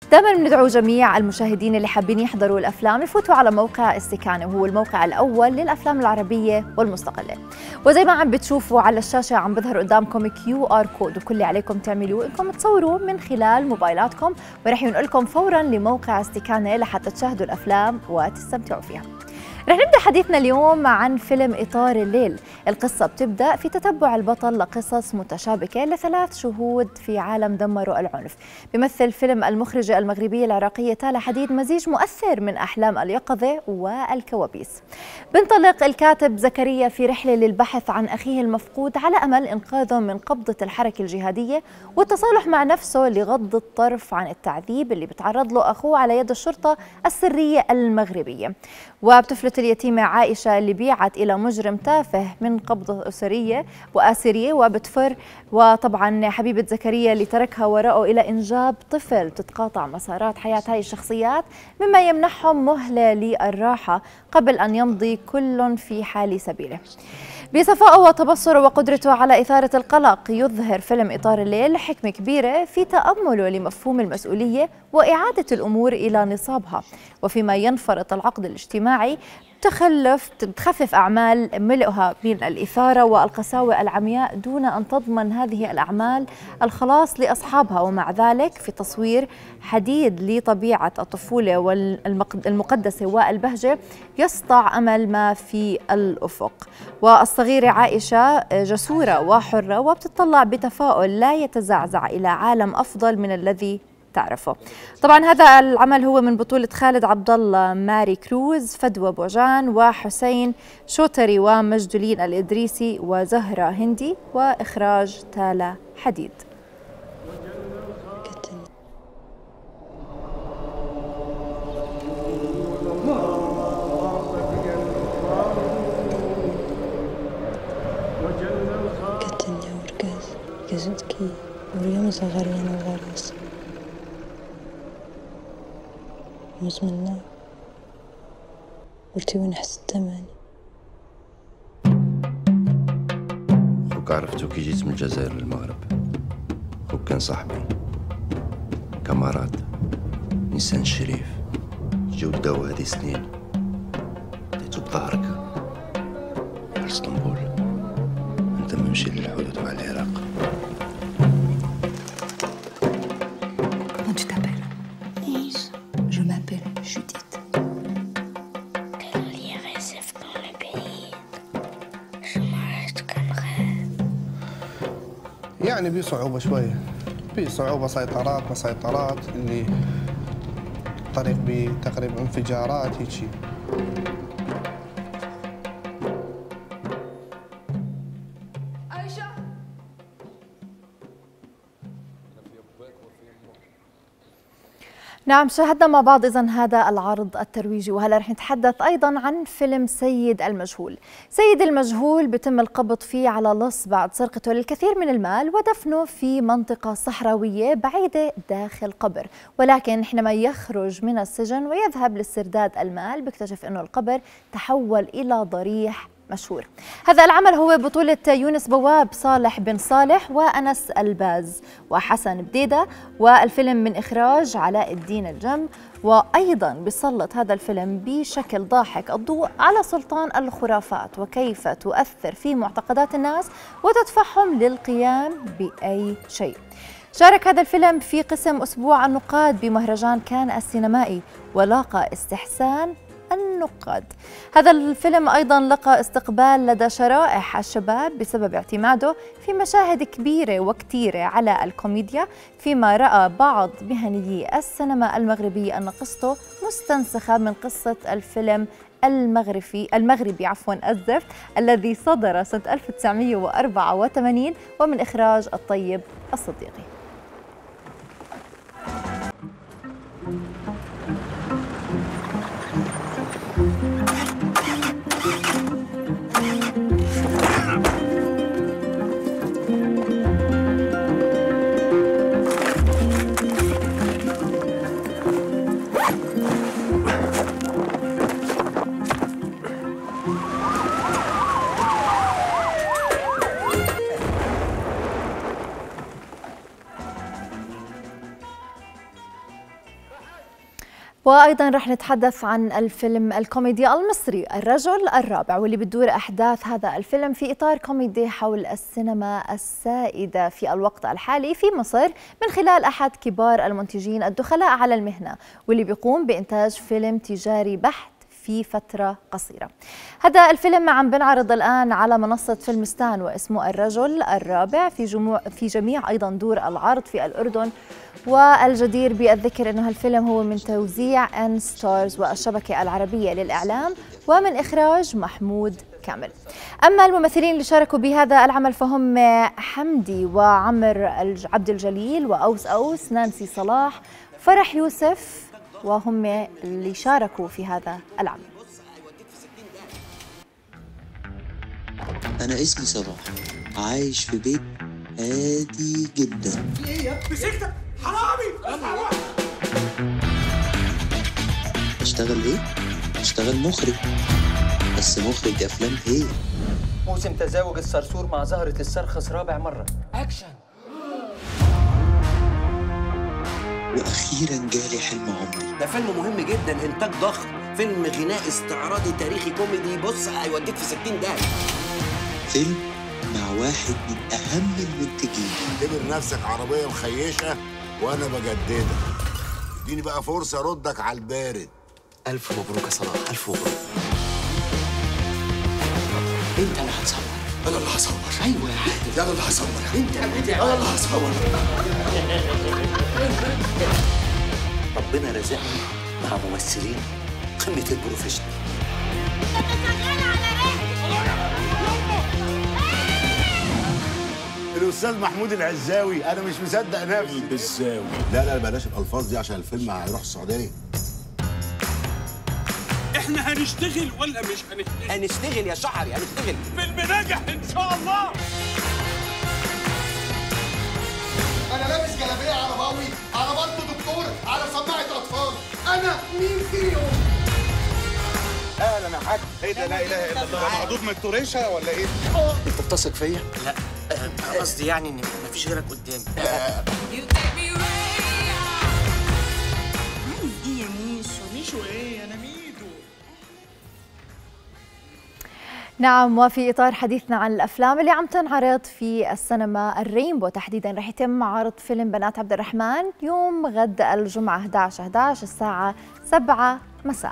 دائما بندعو جميع المشاهدين اللي حابين يحضروا الافلام يفوتوا على موقع استكانة، وهو الموقع الاول للافلام العربيه والمستقله. وزي ما عم بتشوفوا على الشاشه عم بظهر قدامكم QR كود، وكل اللي عليكم تعملوه انكم تصوروا من خلال موبايلاتكم، ورح ينقلكم فورا لموقع استكانة لحتى تشاهدوا الافلام وتستمتعوا فيها. رح نبدأ حديثنا اليوم عن فيلم إطار الليل. القصة بتبدأ في تتبع البطل لقصص متشابكة لثلاث شهود في عالم دمروا العنف. بيمثل فيلم المخرجة المغربية العراقية تالا حديد مزيج مؤثر من أحلام اليقظة والكوابيس. بنطلق الكاتب زكريا في رحلة للبحث عن أخيه المفقود على أمل إنقاذه من قبضة الحركة الجهادية والتصالح مع نفسه لغض الطرف عن التعذيب اللي بتعرض له أخوه على يد الشرطة السرية المغربية. وبتفلت اليتيمة عائشة اللي بيعت إلى مجرم تافه من قبضة أسرية وآسرية وبتفر، وطبعا حبيبة زكريا اللي تركها وراءه إلى إنجاب طفل. تتقاطع مسارات حياة هاي الشخصيات مما يمنحهم مهلة للراحة قبل أن يمضي كل في حال سبيله. بصفائه وتبصره وقدرته على إثارة القلق يظهر فيلم إطار الليل حكمة كبيرة في تأمله لمفهوم المسؤولية وإعادة الأمور إلى نصابها، وفيما ينفرط العقد الاجتماعي تخفف أعمال ملئها من الإثارة والقساوة العمياء دون أن تضمن هذه الأعمال الخلاص لأصحابها. ومع ذلك في تصوير حديد لطبيعة الطفولة والمقدسة والبهجة يسطع أمل ما في الأفق. والصغيرة عائشة جسورة وحرة وبتطلع بتفاؤل لا يتزعزع إلى عالم أفضل من الذي تعرفه. طبعا هذا العمل هو من بطولة خالد عبد الله، ماري كروز، فدوى بوجان، وحسين شوتري، ومجدولين الإدريسي، وزهرة هندي، وإخراج تالا حديد. كزوتكي واليوم صغارين وغارس مزمنا قلتي وين حس الثماني. خوك عرفتو كي جيت من الجزائر للمغرب. خوك كان صاحبي كاماراد، انسان شريف. جاو داو هذه سنين ديتو بظهرك لاسطنبول، انت ممشي للحدود مع العراق. Comment tu t'appelles? Je m'appelle Judith. Que l'olive reste dans le pays. Je m'arrête comme rêve. يعني بصعوبة شوية، بصعوبة مسيطرات اللي طريق بتقريبا انفجارات هيجي. نعم، شاهدنا مع بعض إذن هذا العرض الترويجي، وهلا رح نتحدث أيضا عن فيلم سيد المجهول. سيد المجهول بتم القبض فيه على لص بعد سرقته للكثير من المال ودفنه في منطقة صحراوية بعيدة داخل قبر، ولكن حينما يخرج من السجن ويذهب لاسترداد المال بيكتشف أنه القبر تحول إلى ضريح مشهور. هذا العمل هو بطولة يونس بواب، صالح بن صالح، وأنس الباز، وحسن بديدة، والفيلم من إخراج علاء الدين الجم. وأيضا بيسلط هذا الفيلم بشكل ضاحك الضوء على سلطان الخرافات وكيف تؤثر في معتقدات الناس وتدفعهم للقيام بأي شيء. شارك هذا الفيلم في قسم أسبوع النقاد بمهرجان كان السينمائي ولاقى استحسان النقاد. هذا الفيلم أيضا لقى استقبال لدى شرائح الشباب بسبب اعتماده في مشاهد كبيرة وكتيرة على الكوميديا، فيما رأى بعض مهنيي السينما المغربية أن قصته مستنسخة من قصة الفيلم المغربي الزفت الذي صدر سنة 1984 ومن إخراج الطيب الصديقي. وأيضا رح نتحدث عن الفيلم الكوميدي المصري الرجل الرابع، واللي بتدور أحداث هذا الفيلم في إطار كوميدي حول السينما السائدة في الوقت الحالي في مصر من خلال أحد كبار المنتجين الدخلاء على المهنة، واللي بيقوم بإنتاج فيلم تجاري بحت في فترة قصيرة. هذا الفيلم عم بنعرض الآن على منصة فيلمستان واسمه الرجل الرابع في جميع أيضا دور العرض في الأردن. والجدير بالذكر أنه هالفيلم هو من توزيع أن ستارز والشبكة العربية للإعلام ومن إخراج محمود كامل. أما الممثلين اللي شاركوا بهذا العمل فهم حمدي وعمر عبد الجليل وأوس أوس، نانسي صلاح، فرح يوسف، وهم اللي شاركوا في هذا العمل. أنا اسمي صلاح، عايش في بيت هادي جدا. ليه مسكتك حرامي؟ اشتغل ايه؟ اشتغل مخرج، بس مخرج افلام هي. موسم تزاوج الصرصور مع زهرة السرخس رابع مرة. اكشن. واخيرا جالي حلم عمري. ده فيلم مهم جدا، انتاج ضخم، فيلم غنائي استعراضي تاريخي كوميدي، بص هيوديك في 60 داهية. فيلم مع واحد من اهم المنتجين. اعتبر نفسك عربية مخيشة وانا بجددها. اديني بقى فرصة اردك على البارد. الف مبروك يا صلاح، الف مبروك. انت اللي هتصور. انا اللي هصور. ايوه يا حاتم، انا اللي هصور. انت انا اللي هصور. ربنا رزقني مع ممثلين قمة البروفيشنال. الأستاذ محمود العزاوي، أنا مش مصدق نفسي. العزاوي. لا بلاش الألفاظ دي عشان الفيلم هيروح السعودية. احنا هنشتغل ولا مش هنشتغل؟ هنشتغل يا شعري، هنشتغل. فيلم ناجح إن شاء الله. أنا لابس جلابية عرباوي، على بطن دكتور، على سماعة أطفال. أنا مين فيهم؟ أهلا يا حاج. إيه ده؟ لا إله إلا الله. معدود من التوريشة ولا إيه؟ أنت بتثق فيا؟ لا قصدي يعني إن مفيش غيرك قدامي. عايز إيه يا ميشو؟ ميشو إيه؟ أنا ميدو. نعم، وفي إطار حديثنا عن الأفلام اللي عم تنعرض في السينما الرينبو تحديدا، رح يتم عرض فيلم بنات عبد الرحمن يوم غد الجمعة 11/11 الساعة 7 مساء.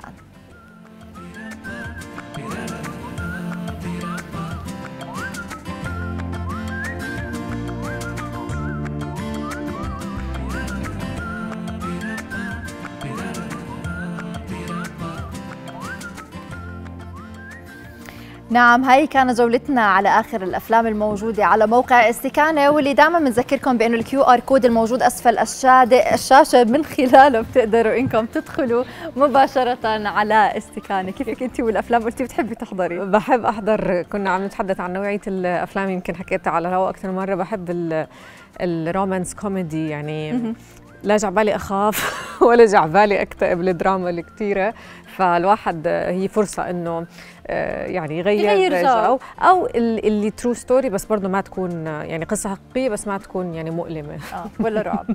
نعم، هاي كانت جولتنا على آخر الأفلام الموجودة على موقع استكانة، واللي دائما بنذكركم بأنه الكيو آر كود الموجود أسفل الشاشة من خلاله بتقدروا إنكم تدخلوا مباشرة على استكانة. كيفك أنت والأفلام؟ قلتي بتحبي تحضري. بحب أحضر، كنا عم نتحدث عن نوعية الأفلام، يمكن حكيت على الهواء أكثر مرة. بحب الرومانس كوميدي، يعني لا جعبالي أخاف ولا جعبالي أكتئب الدراما الكتيرة، فالواحد هي فرصة إنه يعني يغير جو، أو اللي ترو ستوري بس برضه ما تكون يعني قصة حقيقية، بس ما تكون يعني مؤلمة ولا رعب.